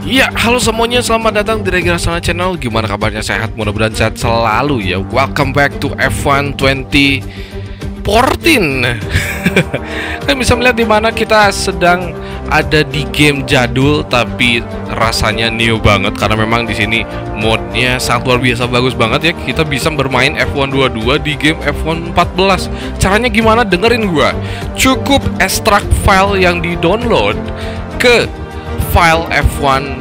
Ya, halo semuanya, selamat datang di Regrasana Channel. Gimana kabarnya? Sehat? Mudah-mudahan sehat selalu ya. Welcome back to F1 2014. Kalian bisa melihat di mana kita sedang ada di game jadul, tapi rasanya new banget karena memang di sini modnya sangat luar biasa bagus banget ya. Kita bisa bermain F1 22 di game F1 14. Caranya gimana? Dengerin gua. Cukup ekstrak file yang di-download ke file F1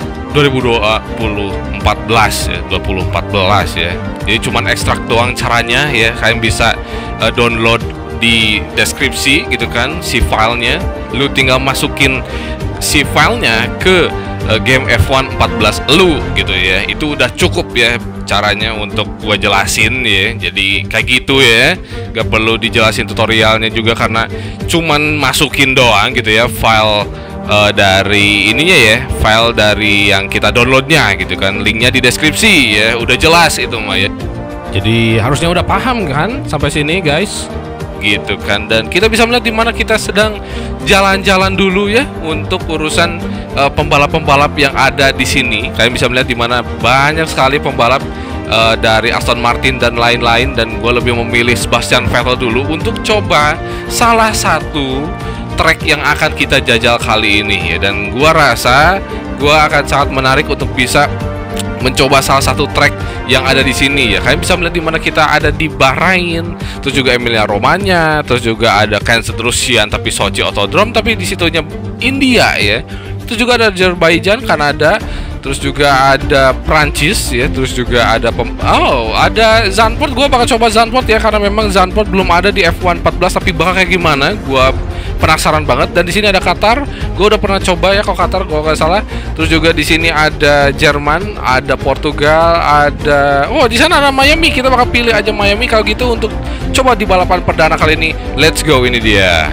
2014 ya, 2014 ya. Jadi cuman ekstrak doang caranya ya. Kalian bisa download di deskripsi gitu kan si filenya. Lu tinggal masukin si filenya ke game F1 14 lu gitu ya. Itu udah cukup ya caranya untuk gua jelasin ya. Jadi kayak gitu ya. Gak perlu dijelasin tutorialnya juga karena cuman masukin doang gitu ya file dari ininya ya, file dari yang kita downloadnya gitu kan, linknya di deskripsi ya, udah jelas itu mah ya. Jadi harusnya udah paham kan sampai sini guys, gitu kan. Dan kita bisa melihat di mana kita sedang jalan-jalan dulu ya untuk urusan pembalap-pembalap yang ada di sini. Kalian bisa melihat di mana banyak sekali pembalap dari Aston Martin dan lain-lain, dan gue lebih memilih Sebastian Vettel dulu untuk coba salah satu track yang akan kita jajal kali ini ya. Dan gua rasa gua akan sangat menarik untuk bisa mencoba salah satu track yang ada di sini ya. Kalian bisa melihat di mana kita ada di Bahrain, terus juga Emilia Romagna, terus juga ada Kansas Russian tapi Sochi Autodrome, tapi di situnya India ya. Terus juga ada Azerbaijan, Kanada, terus juga ada Prancis ya, terus juga ada ada Zandvoort. Gua bakal coba Zandvoort ya karena memang Zandvoort belum ada di F1 14, tapi bakal kayak gimana gua penasaran banget. Dan di sini ada Qatar, gue udah pernah coba ya kalau Qatar kalau nggak salah. Terus juga di sini ada Jerman, ada Portugal, ada di sana ada Miami. Kita bakal pilih aja Miami kalau gitu untuk coba di balapan perdana kali ini. Let's go, ini dia.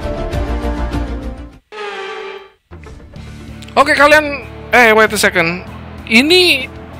Oke kalian, wait a second. Ini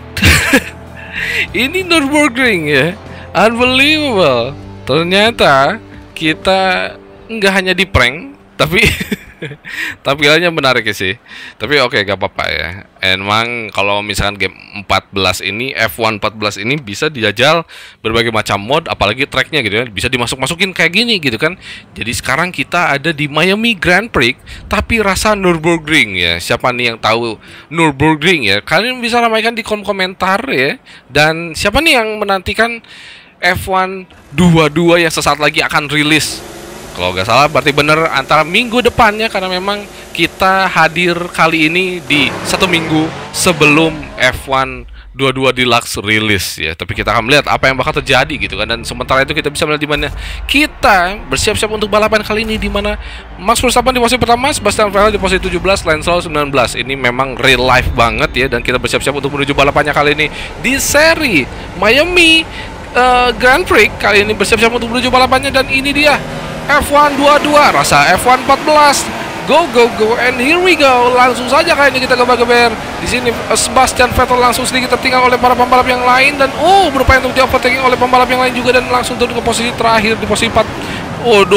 ini Nürburgring ya, unbelievable. Ternyata kita nggak hanya di prank, tapi tampilannya menarik ya sih. Tapi oke, gak apa-apa ya. Emang kalau misalkan game 14 ini, F1 14 ini bisa dijajal berbagai macam mod, apalagi tracknya gitu ya, bisa dimasuk-masukin kayak gini gitu kan. Jadi sekarang kita ada di Miami Grand Prix, tapi rasa Nürburgring ya. Siapa nih yang tahu Nürburgring ya? Kalian bisa ramaikan di kolom komentar ya. Dan siapa nih yang menantikan F1 22 yang sesaat lagi akan rilis? Kalau nggak salah berarti bener antara minggu depannya, karena memang kita hadir kali ini di satu minggu sebelum F1 22 Deluxe rilis ya. Tapi kita akan melihat apa yang bakal terjadi gitu kan. Dan sementara itu kita bisa melihat di mana kita bersiap-siap untuk balapan kali ini, di mana Max Verstappen di posisi pertama, Sebastian Vettel di posisi 17, Lance Stroll 19. Ini memang real life banget ya, dan kita bersiap-siap untuk menuju balapannya kali ini di seri Miami Grand Prix. Kali ini bersiap-siap untuk menuju balapannya, dan ini dia F1 22, rasa F1 14. Go go go, and here we go. Langsung saja kali ini kita geber-geber. Di sini Sebastian Vettel langsung sedikit tertinggal oleh para pembalap yang lain, dan berupaya untuk di overtaking oleh pembalap yang lain juga, dan langsung turun ke posisi terakhir di posisi 4. 20.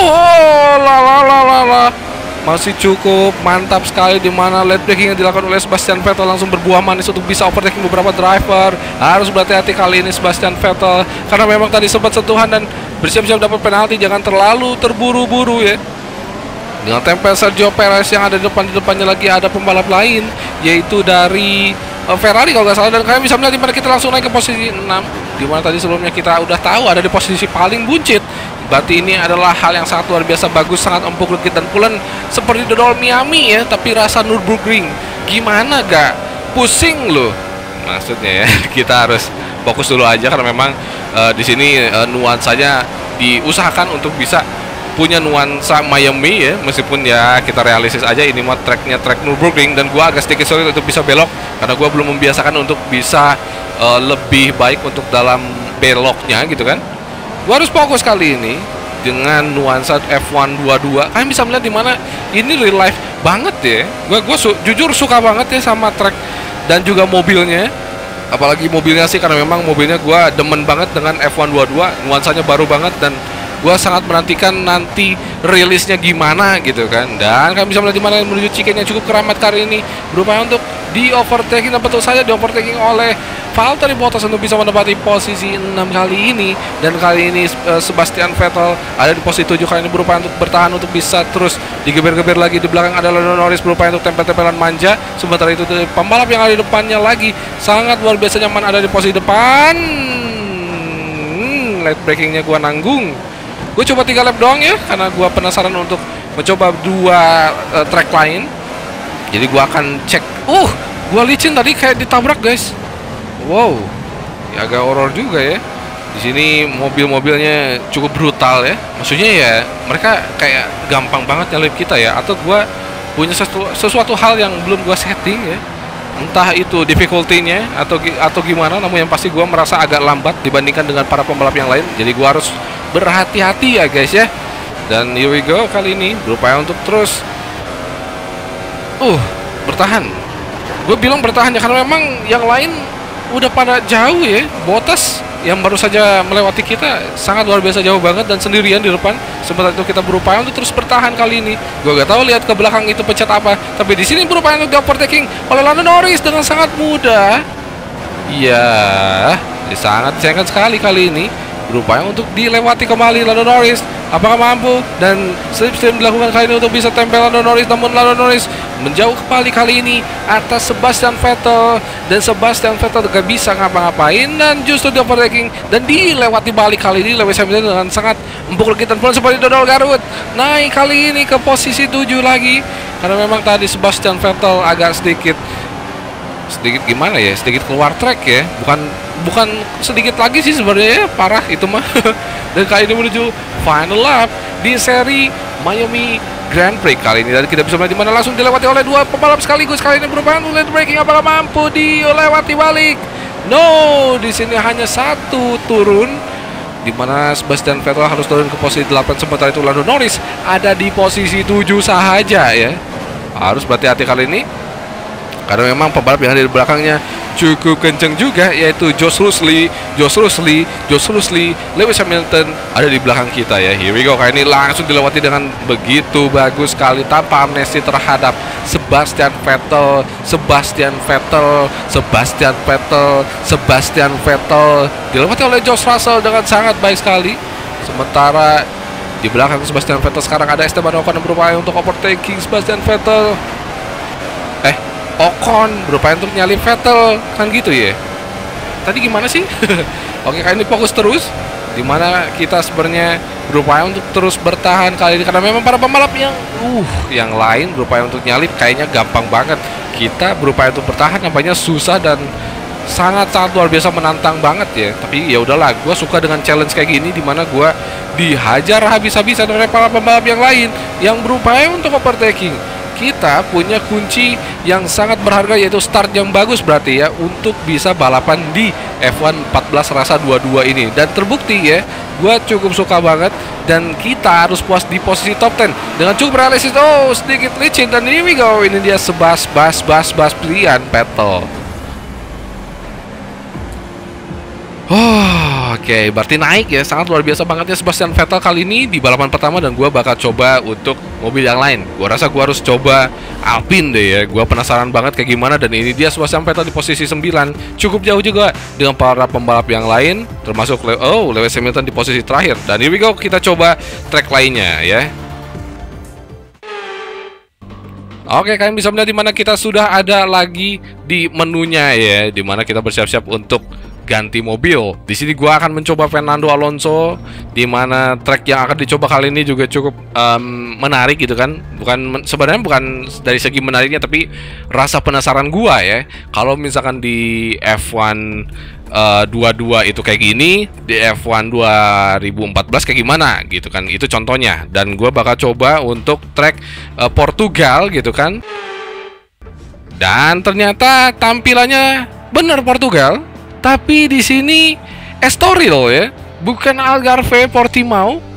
Masih cukup mantap sekali, di mana late braking yang dilakukan oleh Sebastian Vettel langsung berbuah manis untuk bisa overtaking beberapa driver. Harus berhati-hati kali ini Sebastian Vettel, karena memang tadi sempat sentuhan dan bersiap-siap dapat penalti. Jangan terlalu terburu-buru ya. Dengan tempel Sergio Perez yang ada di depannya lagi ada pembalap lain, yaitu dari Ferrari kalau nggak salah. Dan kalian bisa melihat di mana kita langsung naik ke posisi 6, di mana tadi sebelumnya kita udah tahu ada di posisi paling buncit. Berarti ini adalah hal yang sangat luar biasa bagus, sangat empuk, legit, dan pulen seperti dodol Miami ya, tapi rasa Nürburgring. Gimana gak pusing loh? Maksudnya ya, kita harus fokus dulu aja karena memang di sini nuansanya diusahakan untuk bisa punya nuansa Miami ya, meskipun ya kita realistis aja ini mah tracknya track Nürburgring, dan gua agak sedikit sulit untuk bisa belok karena gua belum membiasakan untuk bisa lebih baik untuk dalam beloknya gitu kan. Gua harus fokus kali ini dengan nuansa F1 22. Kalian bisa melihat di mana ini real life banget ya. Gua jujur suka banget ya sama track dan juga mobilnya. Apalagi mobilnya sih, karena memang mobilnya gua demen banget dengan F1 22. Nuansanya baru banget, dan gua sangat menantikan nanti rilisnya gimana gitu kan. Dan kalian bisa melihat di mana menuju chicken yang cukup keramat kali ini, berupaya untuk di overtaking, dan betul saja di overtaking oleh Valtteri Bottas untuk bisa menempati posisi 6 kali ini. Dan kali ini Sebastian Vettel ada di posisi 7, kali ini berupaya untuk bertahan untuk bisa terus digeber-geber lagi. Di belakang ada Lando Norris berupaya untuk tempel-tempelan manja. Sementara itu pembalap yang ada di depannya lagi sangat luar biasa nyaman ada di posisi depan. Late breakingnya gua nanggung. Gue coba 3 lap doang ya, karena gua penasaran untuk mencoba 2 track lain. Jadi gua akan cek. Gua licin tadi kayak ditabrak guys. Wow, ya agak horor juga ya. Di sini mobil-mobilnya cukup brutal ya. Maksudnya ya mereka kayak gampang banget nyalip kita ya. Atau gua punya sesuatu hal yang belum gua setting ya. Entah itu difficulty-nya atau gimana. Namun yang pasti gua merasa agak lambat dibandingkan dengan para pembalap yang lain. Jadi gua harus berhati-hati ya guys ya. Dan here we go, kali ini berupaya untuk terus bertahan. Gue bilang bertahan ya karena memang yang lain udah pada jauh ya. Bottas yang baru saja melewati kita sangat luar biasa jauh banget dan sendirian di depan. Sementara itu kita berupaya untuk terus bertahan kali ini. Gue gak tahu lihat ke belakang itu pencet apa, tapi di sini berupaya untuk di overtaking oleh Lando Norris dengan sangat mudah. Iya, sangat disayangkan sekali kali ini. Berupaya untuk dilewati kembali Lando Norris. Apakah mampu? Dan slipstream dilakukan kali ini untuk bisa tempel Lando Norris. Namun Lando Norris menjauh kembali kali ini atas Sebastian Vettel. Dan Sebastian Vettel gak bisa ngapa-ngapain. Dan justru di overtaking dan dilewati balik kali ini Lewis Hamilton dengan sangat empuk legitan pelan seperti dodol Garut. Naik kali ini ke posisi 7 lagi. Karena memang tadi Sebastian Vettel agak sedikit gimana ya, sedikit keluar track ya, bukan sedikit lagi sih sebenarnya ya, parah itu mah. Dan kali ini menuju final lap di seri Miami Grand Prix kali ini, dan kita bisa melihat di mana langsung dilewati oleh 2 pembalap sekaligus. Kali ini berupaya untuk late braking, apakah mampu dilewati balik? No, di sini hanya 1 turun, di mana Sebastian Vettel harus turun ke posisi 8, sementara itu Lando Norris ada di posisi 7 saja ya. Harus berhati-hati kali ini karena memang pembalap yang ada di belakangnya cukup kenceng juga, yaitu Josh Rusley, Lewis Hamilton ada di belakang kita ya. Here we go, kali ini langsung dilewati dengan begitu bagus sekali tanpa amnesti terhadap Sebastian Vettel dilewati oleh Josh Russell dengan sangat baik sekali. Sementara di belakang Sebastian Vettel sekarang ada Esteban Ocon yang berupaya untuk overtaking Sebastian Vettel. Ocon berupaya untuk nyalip Vettel, kan gitu ya. Tadi gimana sih? Oke, kali ini fokus terus, dimana kita sebenarnya berupaya untuk terus bertahan kali ini karena memang para pembalap yang lain berupaya untuk nyalip kayaknya gampang banget. Kita berupaya untuk bertahan nampaknya susah dan sangat luar biasa menantang banget ya. Tapi ya udahlah, gue suka dengan challenge kayak gini dimana gue dihajar habis-habisan oleh para pembalap yang lain yang berupaya untuk overtaking. Kita punya kunci yang sangat berharga, yaitu start yang bagus berarti ya, untuk bisa balapan di F1 14 rasa 22 ini. Dan terbukti ya, gue cukup suka banget. Dan kita harus puas di posisi top 10 dengan cukup realistis. Sedikit licin. Dan here we go, ini dia Sebastian Vettel. Oke, berarti naik ya, sangat luar biasa banget ya Sebastian Vettel kali ini di balapan pertama. Dan gue bakal coba untuk mobil yang lain. Gue rasa gue harus coba Alpine deh ya. Gue penasaran banget kayak gimana. Dan ini dia Sebastian Vettel di posisi 9, cukup jauh juga dengan para pembalap yang lain, termasuk Lewis Hamilton di posisi terakhir. Dan here we go, kita coba track lainnya ya. Oke, kalian bisa melihat dimana kita sudah ada lagi di menunya ya, dimana kita bersiap-siap untuk ganti mobil. Di sini gua akan mencoba Fernando Alonso, di mana track yang akan dicoba kali ini juga cukup menarik gitu kan. Sebenarnya bukan dari segi menariknya, tapi rasa penasaran gua ya. Kalau misalkan di F1 22 itu kayak gini, di F1 2014 kayak gimana gitu kan. Itu contohnya. Dan gua bakal coba untuk track Portugal gitu kan. Dan ternyata tampilannya bener Portugal. Tapi di sini Estoril ya, bukan Algarve Portimao.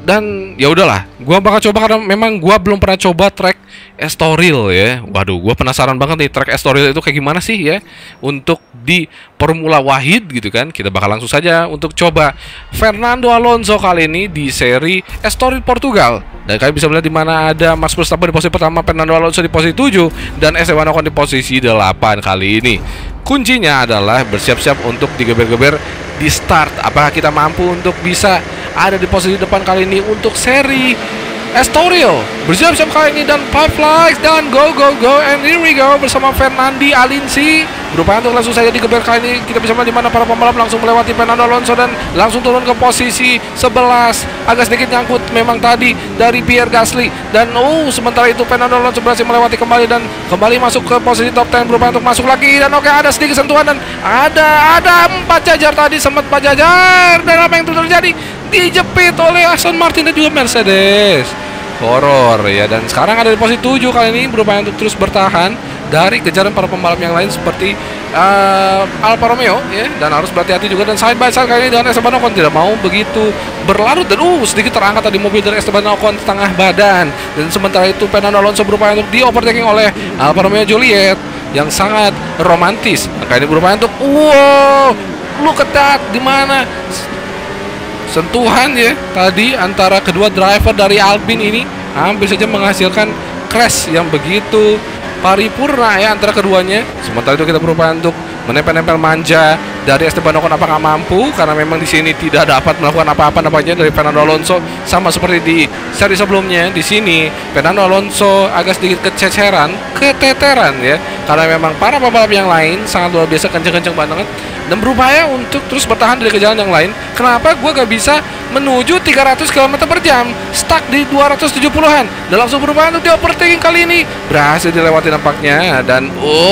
Dan ya udahlah, gua bakal coba karena memang gua belum pernah coba track Estoril ya. Waduh, gua penasaran banget nih track Estoril itu kayak gimana sih ya untuk di Formula Wahid gitu kan. Kita bakal langsung saja untuk coba Fernando Alonso kali ini di seri Estoril Portugal. Dan kalian bisa melihat di mana ada Max Verstappen di posisi pertama, Fernando Alonso di posisi 7 dan Esteban Ocon di posisi 8 kali ini. Kuncinya adalah bersiap-siap untuk digeber-geber di start. Apakah kita mampu untuk bisa ada di posisi depan kali ini untuk seri Estoril? Bersiap-siap kali ini dan 5 likes dan go and here we go bersama Fernando Alonso. Berupaya untuk langsung saja digeber kali ini. Kita bisa melihat di mana para pembalap langsung melewati Fernando Alonso dan langsung turun ke posisi 11. Agak sedikit nyangkut memang tadi dari Pierre Gasly dan sementara itu Fernando Alonso berhasil melewati kembali dan kembali masuk ke posisi top 10. Berupaya untuk masuk lagi dan oke, ada sedikit sentuhan dan ada 4 jajar tadi, sempat 4 jajar dan apa yang terjadi? Dijepit oleh Aston Martin dan juga Mercedes. Horor ya, dan sekarang ada di posisi 7 kali ini berupaya untuk terus bertahan dari kejaran para pembalap yang lain seperti Alfa Romeo ya, dan harus berhati-hati juga dan side by side kali ini dengan Esteban Ocon tidak mau begitu berlarut dan sedikit terangkat tadi mobil dari Esteban Ocon setengah badan, dan sementara itu Fernando Alonso berupaya untuk di overtaking oleh Alfa Romeo Juliet yang sangat romantis. Kali ini berupaya untuk look at that, di mana sentuhan ya tadi antara kedua driver dari Alpine ini hampir saja menghasilkan crash yang begitu paripurna ya antara keduanya. Sementara itu kita berupaya untuk menempel-nempel manja dari Esteban Ocon, apakah mampu karena memang di sini tidak dapat melakukan apa-apa nampaknya dari Fernando Alonso, sama seperti di seri sebelumnya. Di sini Fernando Alonso agak sedikit keteteran ya karena memang para pembalap yang lain sangat luar biasa kenceng-kenceng banget dan berupaya untuk terus bertahan dari kejaran yang lain. Kenapa gue gak bisa menuju 300 km per jam, stuck di 270-an dan langsung berupaya untuk di overtaking kali ini berhasil dilewati nampaknya. Dan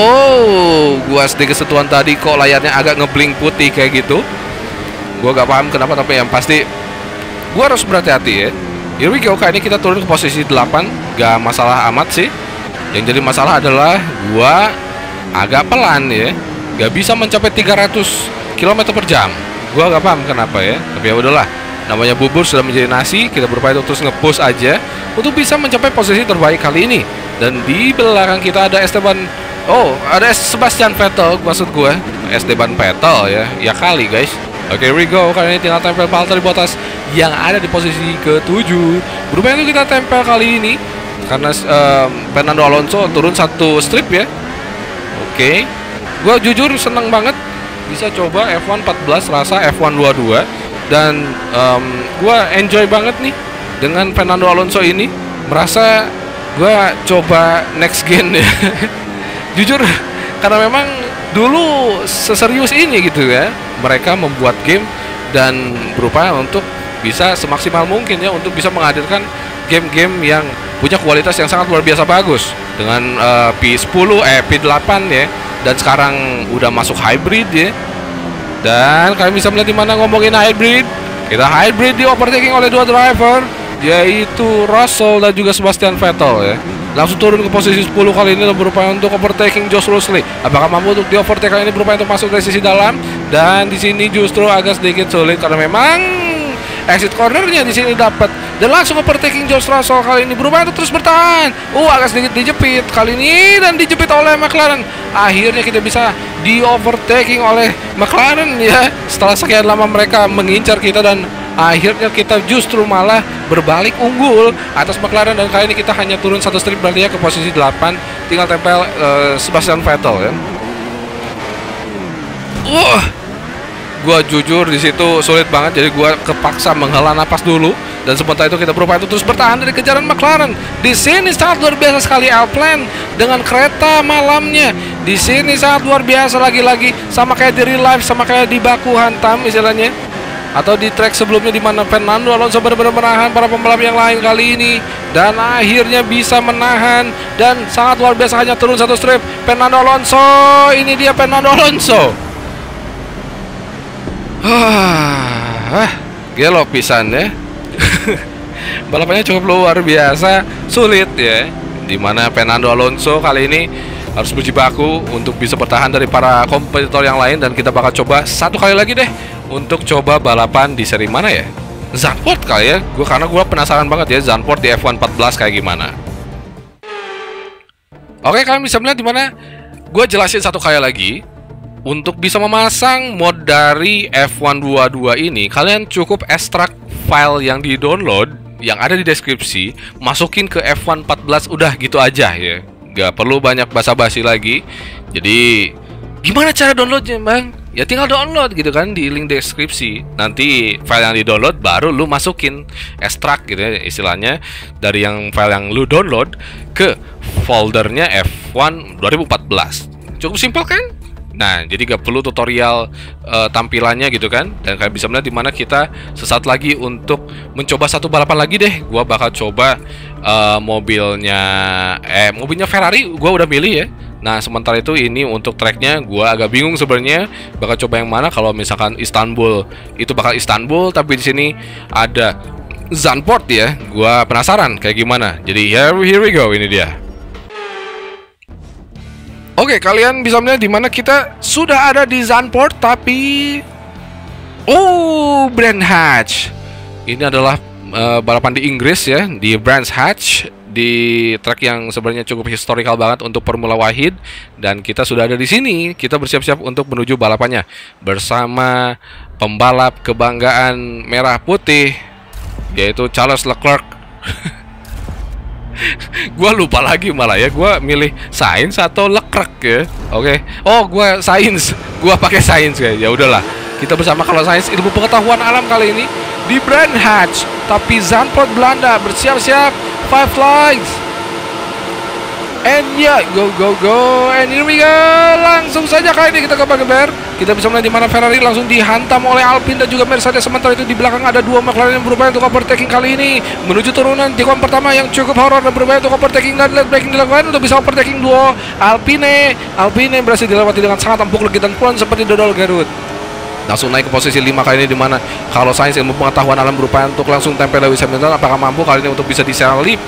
gue sedikit sentuhan tadi kok layarnya agak ngeblink putih kayak gitu. Gue gak paham kenapa, tapi yang pasti gue harus berhati-hati ya. Here we go, kali ini kita turun ke posisi 8. Gak masalah amat sih. Yang jadi masalah adalah gue agak pelan ya, gak bisa mencapai 300 km per jam. Gua gak paham kenapa ya, tapi ya udahlah, namanya bubur sudah menjadi nasi. Kita berupaya untuk terus nge-push aja untuk bisa mencapai posisi terbaik kali ini. Dan di belakang kita ada ada Sebastian Vettel, maksud gue Esteban Vettel ya kali guys. Oke, here we go, kali ini tinggal tempel Valtteri Bottas yang ada di posisi ke-7. Berupaya untuk kita tempel kali ini karena Fernando Alonso turun 1 strip ya. Oke, gue jujur seneng banget bisa coba F1 14 rasa F1 22 dan gue enjoy banget nih dengan Fernando Alonso ini. Merasa gue coba next gen ya. Jujur karena memang dulu seserius ini gitu ya mereka membuat game dan berupaya untuk bisa semaksimal mungkin ya untuk bisa menghadirkan game-game yang punya kualitas yang sangat luar biasa bagus dengan P8 ya, dan sekarang udah masuk hybrid ya. Dan kalian bisa melihat di mana ngomongin hybrid, kita hybrid di overtaking oleh 2 driver yaitu Russell dan juga Sebastian Vettel ya. Langsung turun ke posisi 10 kali ini berupaya untuk overtaking George Russell. Apakah mampu untuk di overtake kali ini berupaya untuk masuk dari sisi dalam, dan di sini justru agak sedikit sulit karena memang exit cornernya di sini dapat dan langsung overtaking George Russell kali ini berupaya untuk terus bertahan. Agak sedikit dijepit kali ini dan dijepit oleh McLaren. Akhirnya kita bisa di overtaking oleh McLaren ya. Setelah sekian lama mereka mengincar kita dan akhirnya kita justru malah berbalik unggul atas McLaren, dan kali ini kita hanya turun 1 strip berarti ya ke posisi 8. Tinggal tempel Sebastian Vettel ya. Gua jujur di situ sulit banget, jadi gua kepaksa menghela napas dulu. Dan sementara itu kita berupaya untuk terus bertahan dari kejaran McLaren. Di sini sangat luar biasa sekali Alpine dengan kereta malamnya. Di sini sangat luar biasa lagi-lagi, sama kayak di real life, sama kayak di baku hantam istilahnya, atau di track sebelumnya di mana Fernando Alonso benar-benar menahan para pembalap yang lain kali ini dan akhirnya bisa menahan dan sangat luar biasa hanya turun 1 strip. Fernando Alonso, ini dia Fernando Alonso. Gelo pisan ya. Balapannya cukup luar biasa sulit ya, dimana Fernando Alonso kali ini harus berjibaku untuk bisa bertahan dari para kompetitor yang lain. Dan kita bakal coba 1 kali lagi deh untuk coba balapan di seri mana ya, Zandvoort kali ya. Karena gue penasaran banget ya Zandvoort di F1 14 kayak gimana. Oke, kalian bisa melihat dimana gue jelasin satu kali lagi. Untuk bisa memasang mod dari F1 22 ini, kalian cukup ekstrak file yang di-download yang ada di deskripsi, masukin ke F1 14, udah gitu aja ya. Gak perlu banyak basa-basi lagi. Jadi, gimana cara downloadnya, Bang? Ya tinggal download gitu kan di link deskripsi. Nanti file yang di-download baru lu masukin, ekstrak gitu ya istilahnya, dari yang file yang lu download ke foldernya F1 2014. Cukup simpel kan? Nah, jadi gak perlu tutorial tampilannya gitu kan. Dan kalian bisa melihat dimana kita sesaat lagi untuk mencoba satu balapan lagi deh. Gua bakal coba mobilnya Ferrari, gua udah milih ya. Nah, sementara itu ini untuk tracknya gua agak bingung sebenarnya bakal coba yang mana. Kalau misalkan Istanbul, itu bakal Istanbul, tapi di sini ada Zandvoort ya. Gua penasaran kayak gimana. Jadi here we go, ini dia. Oke, kalian bisa melihat di mana kita sudah ada di Zandvoort, tapi Brands Hatch. Ini adalah balapan di Inggris ya, di Brands Hatch, di track yang sebenarnya cukup historical banget untuk Formula Wahid. Dan kita sudah ada di sini. Kita bersiap-siap untuk menuju balapannya bersama pembalap kebanggaan merah putih, yaitu Charles Leclerc. Gua lupa lagi malah ya, gua milih Sainz atau Leclerc ya. Oke. Oh, gua Sainz. Gua pakai Sainz ya. Ya udahlah. Kita bersama kalau Sainz ilmu pengetahuan alam kali ini di Brands Hatch, tapi Zandvoort Belanda. Bersiap-siap. 5 lines. And ya, go and here we go. Langsung saja kali ini kita ke Bageber. Kita bisa melihat di mana Ferrari langsung dihantam oleh Alpine dan juga Mercedes. Sementara itu di belakang ada dua McLaren yang berupaya untuk overtaking kali ini menuju turunan tikungan pertama yang cukup horor dan berupaya untuk overtaking dan late braking dilakukan untuk bisa overtaking duo Alpine. Alpine berhasil dilewati dengan sangat empuk legit dan pulang seperti dodol Garut. Langsung naik ke posisi 5 kali ini, dimana kalau Sainz ilmu pengetahuan alam berupaya untuk langsung tempel Lewis Hamilton. Apakah mampu kali ini untuk bisa disalip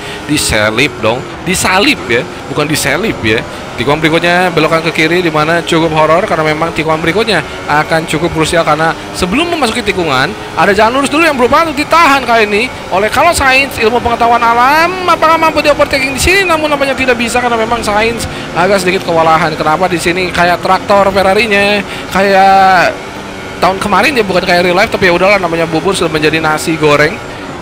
ya, bukan diselip ya. Tikungan berikutnya belokan ke kiri, dimana cukup horor karena memang tikungan berikutnya akan cukup krusial karena sebelum memasuki tikungan ada jalan lurus dulu yang berupaya untuk ditahan kali ini oleh kalau Sainz ilmu pengetahuan alam. Apakah mampu di overtaking di sini? Namun nampaknya tidak bisa karena memang Sainz agak sedikit kewalahan. Kenapa di sini kayak traktor Ferrari-nya kayak tahun kemarin ya, bukan kayak real life, tapi ya udahlah, namanya bubur sudah menjadi nasi goreng.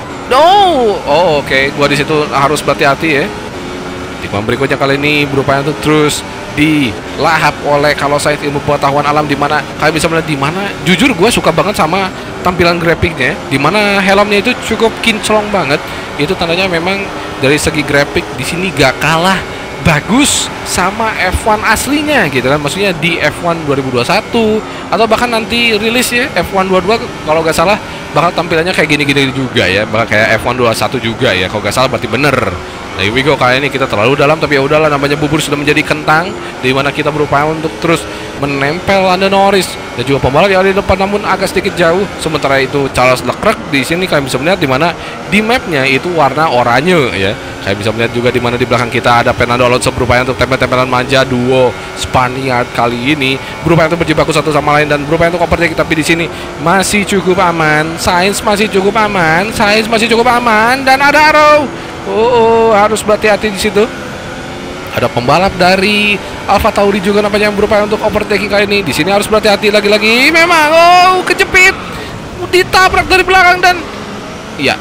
Oke. Gua di situ harus berhati-hati ya. Tikungan berikutnya kali ini berupaya untuk terus dilahap oleh kalau Sainz ilmu pengetahuan alam, dimana kalian bisa melihat dimana jujur gue suka banget sama tampilan grafiknya, dimana helmnya itu cukup kinclong banget. Itu tandanya memang dari segi grafik di sini gak kalah bagus sama F1 aslinya gitu kan. Maksudnya di F1 2021 atau bahkan nanti rilis ya F1 22 kalau nggak salah bakal tampilannya kayak gini-gini juga ya, bakal kayak F1 21 juga ya kalau nggak salah, berarti bener. Nah, here we go, kali ini kita terlalu dalam, tapi ya udahlah, namanya bubur sudah menjadi kentang, di mana kita berupaya untuk terus menempel Lando Norris dan juga pembalap yang ada di depan, namun agak sedikit jauh. Sementara itu Charles Leclerc di sini kalian bisa melihat di mana di mapnya itu warna oranye ya. Kalian bisa melihat juga di mana di belakang kita ada Fernando Alonso berupaya untuk tempel-tempelan manja. Duo Spaniard kali ini berupaya untuk berjibaku satu sama lain dan berupaya untuk overtake, tapi di sini masih cukup aman. Sainz masih cukup aman, dan ada Arrow. Harus berhati-hati di situ. Ada pembalap dari Alfa Tauri juga nampaknya yang berupaya untuk overtaking kali ini. Di sini harus berhati-hati lagi-lagi. Memang kejepit, ditabrak dari belakang dan ya.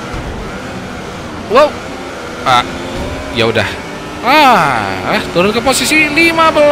Ya udah. Turun ke posisi 15,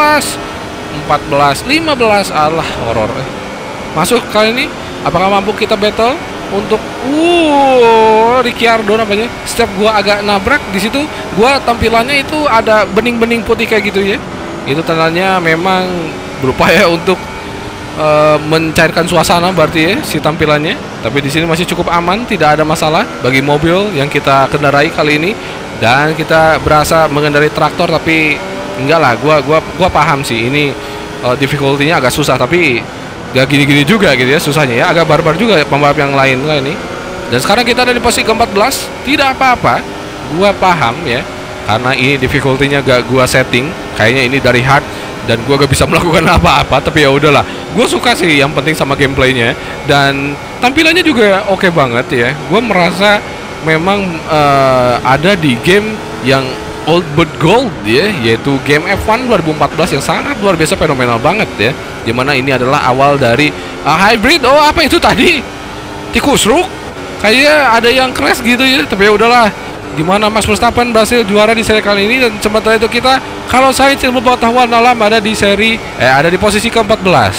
14, 15. Allah, horor. Masuk kali ini. Apakah mampu kita battle untuk Ricciardo namanya? Setiap gua agak nabrak di situ, gua tampilannya itu ada bening-bening putih kayak gitu ya. Itu tandanya memang berupaya untuk mencairkan suasana berarti ya si tampilannya. Tapi di sini masih cukup aman, tidak ada masalah bagi mobil yang kita kendarai kali ini. Dan kita berasa mengendarai traktor, tapi enggak lah, gua paham sih ini difficulty-nya agak susah, tapi gak gini-gini juga gitu ya susahnya ya, agak barbar juga pembalap yang lain lah ini. Dan sekarang kita ada di posisi ke-14, tidak apa-apa, gua paham ya, karena ini difficulty-nya gak gua setting, kayaknya ini dari hard dan gue gak bisa melakukan apa-apa. Tapi ya udahlah, gue suka sih yang penting sama gameplaynya, dan tampilannya juga oke banget ya. Gue merasa memang ada di game yang old but gold ya, yaitu game F1 2014 yang sangat luar biasa fenomenal banget ya. Dimana ini adalah awal dari hybrid. Oh, apa itu tadi? Tikus ruk? Kayaknya ada yang crash gitu ya. Tapi ya udahlah. Gimana Max Verstappen berhasil juara di seri kali ini, dan sementara itu kita, kalau saya ilmu pengetahuan alam, ada di seri ada di posisi ke-14.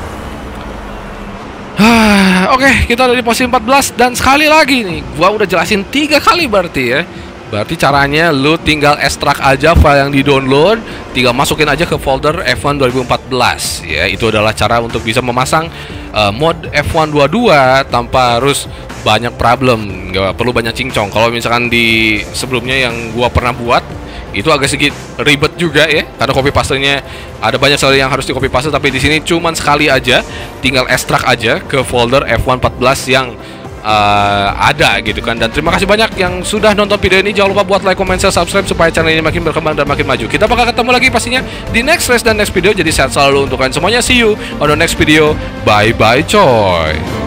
Oke, kita ada di posisi 14, dan sekali lagi nih, gua udah jelasin 3 kali berarti ya. Berarti caranya lu tinggal ekstrak aja file yang di-download, tinggal masukin aja ke folder F1 2014 ya. Itu adalah cara untuk bisa memasang mod F1 22 tanpa harus banyak problem, nggak perlu banyak cincong. Kalau misalkan di sebelumnya yang gua pernah buat, itu agak sedikit ribet juga ya, karena copy paste-nya ada banyak sekali yang harus di copy paste. Tapi di sini cuman sekali aja, tinggal ekstrak aja ke folder F1 14 yang ada gitu kan. Dan terima kasih banyak yang sudah nonton video ini. Jangan lupa buat like, comment, share, subscribe supaya channel ini makin berkembang dan makin maju. Kita bakal ketemu lagi pastinya di next race dan next video. Jadi sehat selalu untuk kalian semuanya. See you on the next video. Bye bye coy.